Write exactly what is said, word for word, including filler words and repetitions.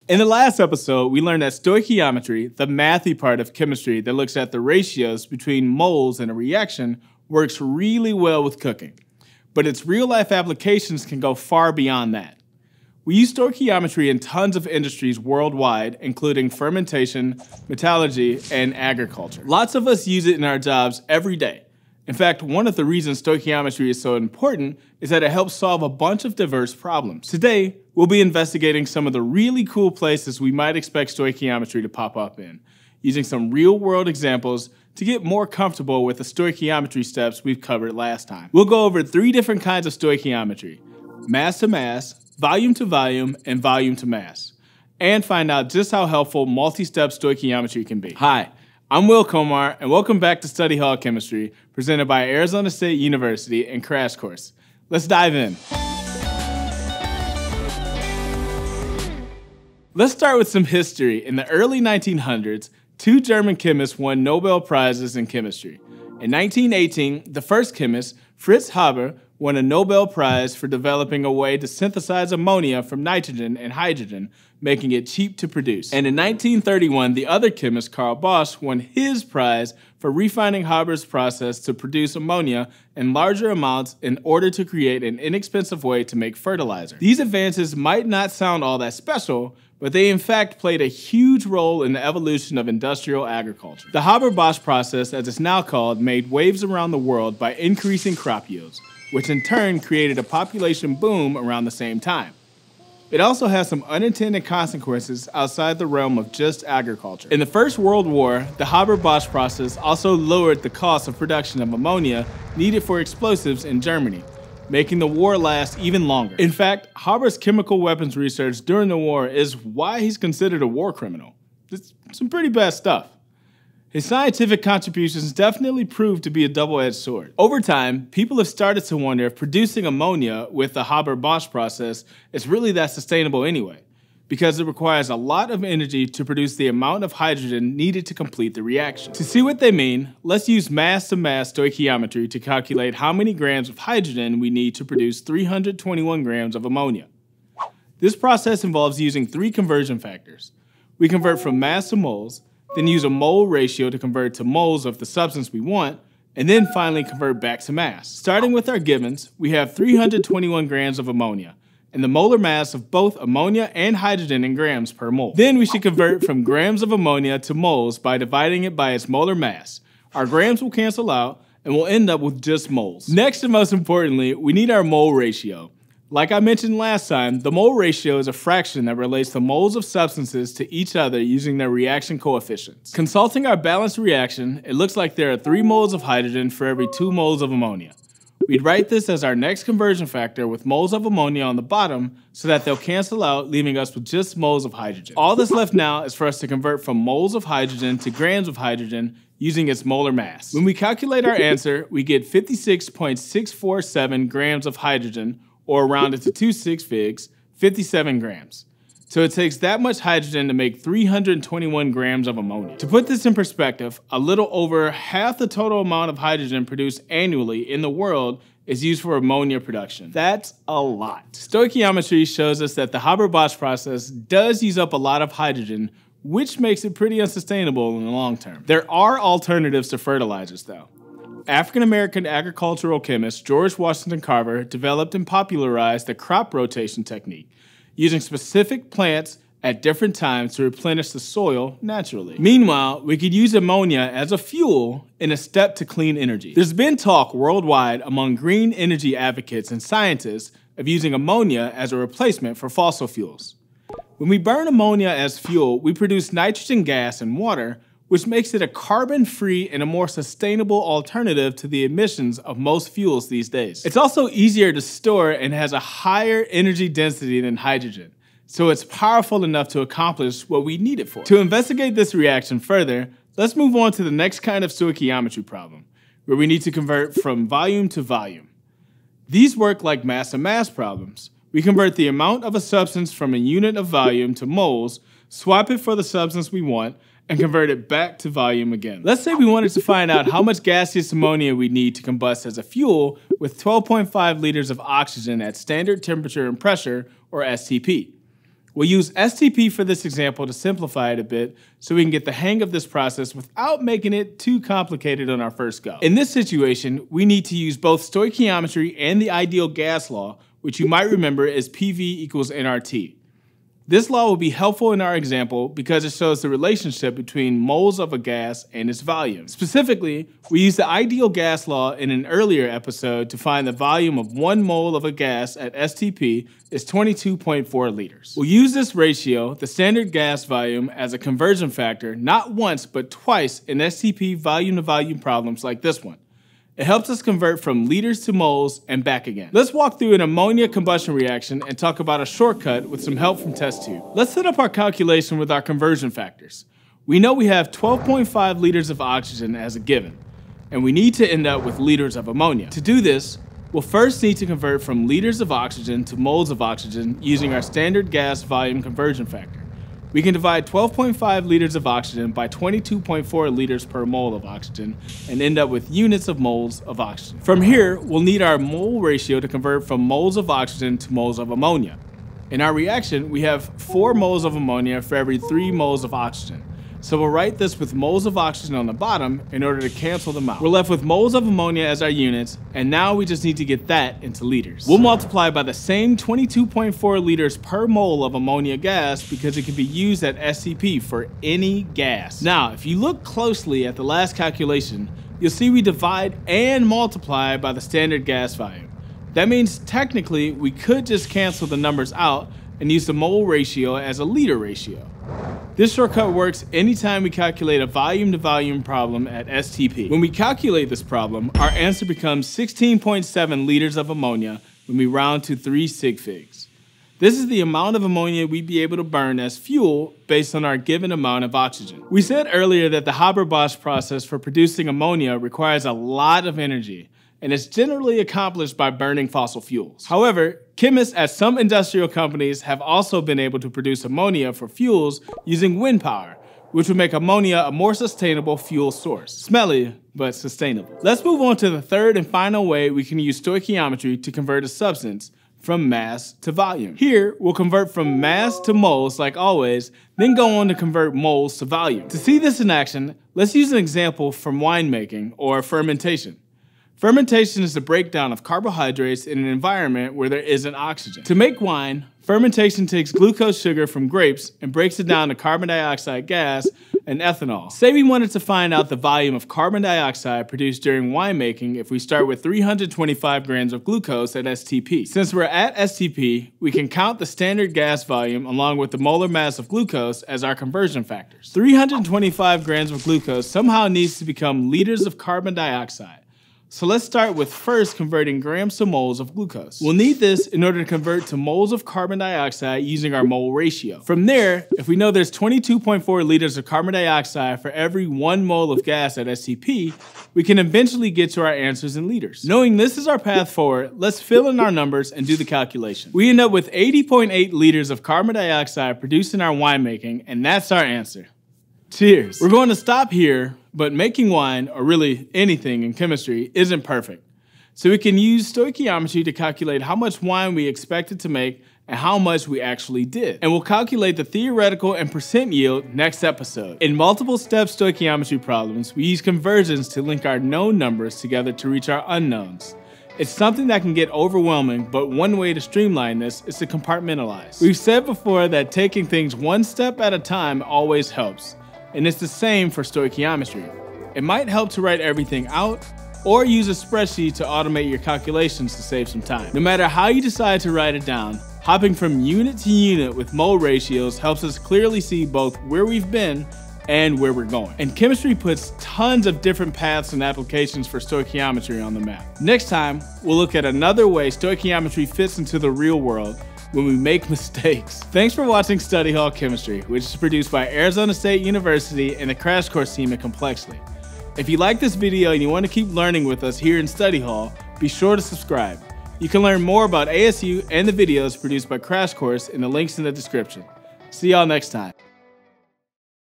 In the last episode, we learned that stoichiometry, the mathy part of chemistry that looks at the ratios between moles in a reaction, works really well with cooking. But its real-life applications can go far beyond that. We use stoichiometry in tons of industries worldwide, including fermentation, metallurgy, and agriculture. Lots of us use it in our jobs every day. In fact, one of the reasons stoichiometry is so important is that it helps solve a bunch of diverse problems. Today, we'll be investigating some of the really cool places we might expect stoichiometry to pop up in, using some real-world examples to get more comfortable with the stoichiometry steps we've covered last time. We'll go over three different kinds of stoichiometry: mass to mass, volume to volume, and volume to mass, and find out just how helpful multi-step stoichiometry can be. Hi, I'm Will Komar, and welcome back to Study Hall Chemistry, presented by Arizona State University and Crash Course. Let's dive in. Let's start with some history. In the early nineteen hundreds, two German chemists won Nobel Prizes in chemistry. In nineteen eighteen, the first chemist, Fritz Haber, won a Nobel Prize for developing a way to synthesize ammonia from nitrogen and hydrogen, making it cheap to produce. And in nineteen thirty-one, the other chemist, Carl Bosch, won his prize for refining Haber's process to produce ammonia in larger amounts in order to create an inexpensive way to make fertilizer. These advances might not sound all that special, but they in fact played a huge role in the evolution of industrial agriculture. The Haber-Bosch process, as it's now called, made waves around the world by increasing crop yields, which in turn created a population boom around the same time. It also has some unintended consequences outside the realm of just agriculture. In the First World War, the Haber-Bosch process also lowered the cost of production of ammonia needed for explosives in Germany, making the war last even longer. In fact, Haber's chemical weapons research during the war is why he's considered a war criminal. It's some pretty bad stuff. His scientific contributions definitely proved to be a double-edged sword. Over time, people have started to wonder if producing ammonia with the Haber-Bosch process is really that sustainable anyway, because it requires a lot of energy to produce the amount of hydrogen needed to complete the reaction. To see what they mean, let's use mass-to-mass stoichiometry to calculate how many grams of hydrogen we need to produce three hundred twenty-one grams of ammonia. This process involves using three conversion factors. We convert from mass to moles, then use a mole ratio to convert to moles of the substance we want, and then finally convert back to mass. Starting with our givens, we have three hundred twenty-one grams of ammonia, and the molar mass of both ammonia and hydrogen in grams per mole. Then we should convert from grams of ammonia to moles by dividing it by its molar mass. Our grams will cancel out, and we'll end up with just moles. Next and most importantly, we need our mole ratio. Like I mentioned last time, the mole ratio is a fraction that relates the moles of substances to each other using their reaction coefficients. Consulting our balanced reaction, it looks like there are three moles of hydrogen for every two moles of ammonia. We'd write this as our next conversion factor with moles of ammonia on the bottom so that they'll cancel out, leaving us with just moles of hydrogen. All that's left now is for us to convert from moles of hydrogen to grams of hydrogen using its molar mass. When we calculate our answer, we get fifty-six point six four seven grams of hydrogen, or rounded to two six figs, fifty-seven grams. So it takes that much hydrogen to make three hundred twenty-one grams of ammonia. To put this in perspective, a little over half the total amount of hydrogen produced annually in the world is used for ammonia production. That's a lot. Stoichiometry shows us that the Haber-Bosch process does use up a lot of hydrogen, which makes it pretty unsustainable in the long term. There are alternatives to fertilizers though. African-American agricultural chemist George Washington Carver developed and popularized the crop rotation technique, using specific plants at different times to replenish the soil naturally. Meanwhile, we could use ammonia as a fuel in a step to clean energy. There's been talk worldwide among green energy advocates and scientists of using ammonia as a replacement for fossil fuels. When we burn ammonia as fuel, we produce nitrogen gas and water, which makes it a carbon-free and a more sustainable alternative to the emissions of most fuels these days. It's also easier to store and has a higher energy density than hydrogen, so it's powerful enough to accomplish what we need it for. To investigate this reaction further, let's move on to the next kind of stoichiometry problem, where we need to convert from volume to volume. These work like mass-to-mass problems. We convert the amount of a substance from a unit of volume to moles, swap it for the substance we want, and convert it back to volume again. Let's say we wanted to find out how much gaseous ammonia we need to combust as a fuel with twelve point five liters of oxygen at standard temperature and pressure, or S T P. We'll use S T P for this example to simplify it a bit so we can get the hang of this process without making it too complicated on our first go. In this situation, we need to use both stoichiometry and the ideal gas law, which you might remember is P V equals N R T. This law will be helpful in our example because it shows the relationship between moles of a gas and its volume. Specifically, we used the ideal gas law in an earlier episode to find the volume of one mole of a gas at S T P is twenty-two point four liters. We'll use this ratio, the standard gas volume, as a conversion factor not once but twice in S T P volume-to-volume problems like this one. It helps us convert from liters to moles and back again. Let's walk through an ammonia combustion reaction and talk about a shortcut with some help from test two. Let's set up our calculation with our conversion factors. We know we have twelve point five liters of oxygen as a given, and we need to end up with liters of ammonia. To do this, we'll first need to convert from liters of oxygen to moles of oxygen using our standard gas volume conversion factor. We can divide twelve point five liters of oxygen by twenty-two point four liters per mole of oxygen and end up with units of moles of oxygen. From here, we'll need our mole ratio to convert from moles of oxygen to moles of ammonia. In our reaction, we have four moles of ammonia for every three moles of oxygen. So we'll write this with moles of oxygen on the bottom in order to cancel them out. We're left with moles of ammonia as our units, and now we just need to get that into liters. We'll multiply by the same twenty-two point four liters per mole of ammonia gas because it can be used at S T P for any gas. Now, if you look closely at the last calculation, you'll see we divide and multiply by the standard gas volume. That means technically we could just cancel the numbers out and use the mole ratio as a liter ratio. This shortcut works anytime we calculate a volume-to-volume problem at S T P. When we calculate this problem, our answer becomes sixteen point seven liters of ammonia when we round to three sig figs. This is the amount of ammonia we'd be able to burn as fuel based on our given amount of oxygen. We said earlier that the Haber-Bosch process for producing ammonia requires a lot of energy, and it's generally accomplished by burning fossil fuels. However, chemists at some industrial companies have also been able to produce ammonia for fuels using wind power, which would make ammonia a more sustainable fuel source. Smelly, but sustainable. Let's move on to the third and final way we can use stoichiometry to convert a substance from mass to volume. Here, we'll convert from mass to moles like always, then go on to convert moles to volume. To see this in action, let's use an example from winemaking or fermentation. Fermentation is the breakdown of carbohydrates in an environment where there isn't oxygen. To make wine, fermentation takes glucose sugar from grapes and breaks it down to carbon dioxide gas and ethanol. Say we wanted to find out the volume of carbon dioxide produced during winemaking if we start with three hundred twenty-five grams of glucose at S T P. Since we're at S T P, we can count the standard gas volume along with the molar mass of glucose as our conversion factors. three hundred twenty-five grams of glucose somehow needs to become liters of carbon dioxide. So let's start with first converting grams to moles of glucose. We'll need this in order to convert to moles of carbon dioxide using our mole ratio. From there, if we know there's twenty-two point four liters of carbon dioxide for every one mole of gas at S T P, we can eventually get to our answers in liters. Knowing this is our path forward, let's fill in our numbers and do the calculation. We end up with eighty point eight liters of carbon dioxide produced in our winemaking, and that's our answer. Cheers. We're going to stop here, but making wine, or really anything in chemistry, isn't perfect. So we can use stoichiometry to calculate how much wine we expected to make and how much we actually did. And we'll calculate the theoretical and percent yield next episode. In multiple step stoichiometry problems, we use conversions to link our known numbers together to reach our unknowns. It's something that can get overwhelming, but one way to streamline this is to compartmentalize. We've said before that taking things one step at a time always helps. And it's the same for stoichiometry. It might help to write everything out or use a spreadsheet to automate your calculations to save some time. No matter how you decide to write it down, hopping from unit to unit with mole ratios helps us clearly see both where we've been and where we're going. And chemistry puts tons of different paths and applications for stoichiometry on the map. Next time, we'll look at another way stoichiometry fits into the real world when we make mistakes. Thanks for watching Study Hall Chemistry, which is produced by Arizona State University and the Crash Course team at Complexly. If you like this video and you want to keep learning with us here in Study Hall, be sure to subscribe. You can learn more about A S U and the videos produced by Crash Course in the links in the description. See y'all next time.